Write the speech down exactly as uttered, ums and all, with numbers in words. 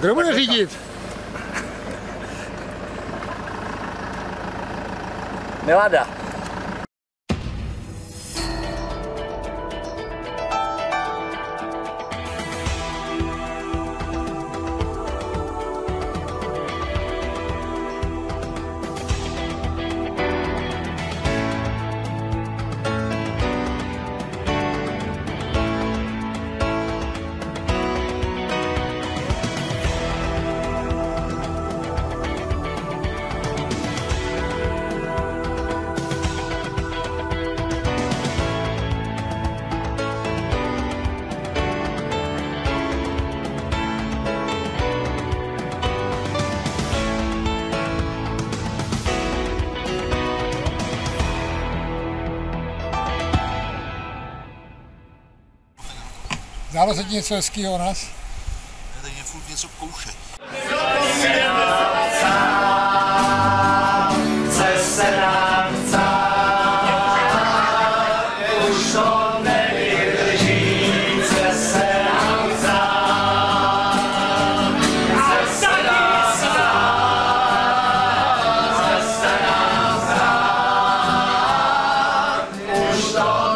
Kdo bude řídit? Milada. Zdálo se ti něco hezkýho o nás? Já tady je furt něco kouše. Už to